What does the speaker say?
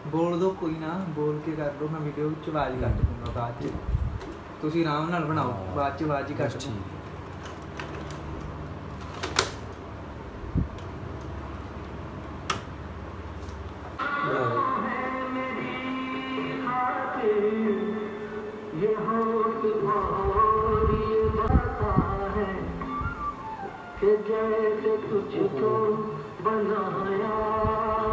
बोल दो कोई ना, बोल के कर दो, मैं वीडियो च आवाज कट दूंगा बाद च, तुसीं आराम नाल बनाओ, बाद च आवाज ही कट दूँ। जैसे तुझको बनाया